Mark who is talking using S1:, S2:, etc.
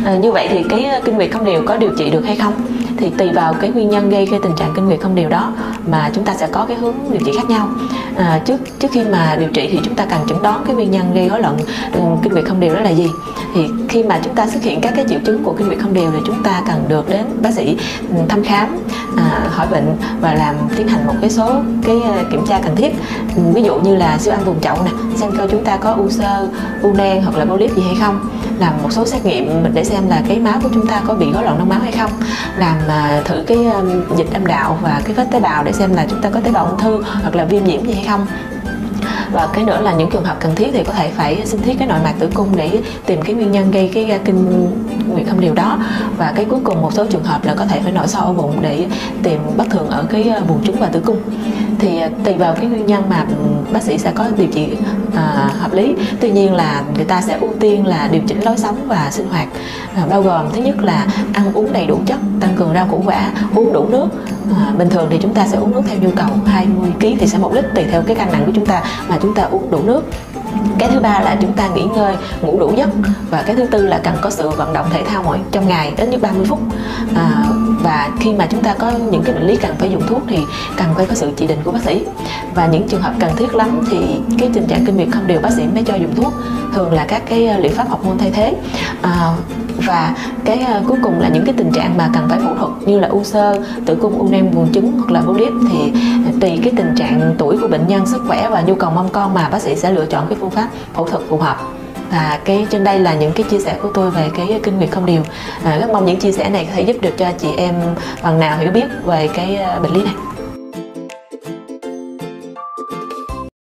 S1: Như vậy thì cái kinh nguyệt không đều có điều trị được hay không? Thì tùy vào cái nguyên nhân gây cái tình trạng kinh nguyệt không đều đó mà chúng ta sẽ có cái hướng điều trị khác nhau. Trước khi mà điều trị thì chúng ta cần chẩn đoán cái nguyên nhân gây rối loạn kinh nguyệt không đều đó là gì. Thì khi mà chúng ta xuất hiện các cái triệu chứng của kinh nguyệt không đều thì chúng ta cần được đến bác sĩ thăm khám, hỏi bệnh và tiến hành một cái số cái kiểm tra cần thiết. Ví dụ như là siêu âm vùng chậu nè, xem coi chúng ta có u xơ, u nang hoặc là polyp gì hay không, làm một số xét nghiệm để xem là cái máu của chúng ta có bị rối loạn đông máu hay không, làm thử cái dịch âm đạo và cái vết tế bào để xem là chúng ta có tế bào ung thư hoặc là viêm nhiễm gì hay không. Và cái nữa là những trường hợp cần thiết thì có thể phải sinh thiết cái nội mạc tử cung để tìm cái nguyên nhân gây cái kinh nguyệt không đều đó. Và cái cuối cùng một số trường hợp là có thể phải nội soi ổ bụng để tìm bất thường ở cái buồng trứng và tử cung. Thì tùy vào cái nguyên nhân mà bác sĩ sẽ có điều trị hợp lý. Tuy nhiên là người ta sẽ ưu tiên là điều chỉnh lối sống và sinh hoạt, bao gồm thứ nhất là ăn uống đầy đủ chất, tăng cường rau củ quả, uống đủ nước. Bình thường thì chúng ta sẽ uống nước theo nhu cầu, 20 kg thì sẽ 1 lít tùy theo cái cân nặng của chúng ta mà chúng ta uống đủ nước. Cái thứ ba là chúng ta nghỉ ngơi, ngủ đủ giấc. Và cái thứ tư là cần có sự vận động thể thao trong ngày ít nhất 30 phút. Và khi mà chúng ta có những cái bệnh lý cần phải dùng thuốc thì cần phải có sự chỉ định của bác sĩ. Và những trường hợp cần thiết lắm thì cái tình trạng kinh nguyệt không đều bác sĩ mới cho dùng thuốc, thường là các cái liệu pháp hormone thay thế. Và cái cuối cùng là những cái tình trạng mà cần phải phẫu thuật như là u xơ, tử cung, u nang buồng trứng hoặc là polyp thì tùy cái tình trạng tuổi của bệnh nhân, sức khỏe và nhu cầu mong con mà bác sĩ sẽ lựa chọn cái phương pháp phẫu thuật phù hợp. Và trên đây là những cái chia sẻ của tôi về cái kinh nguyệt không đều. Rất mong những chia sẻ này có thể giúp được cho chị em phần nào hiểu biết về cái bệnh lý này.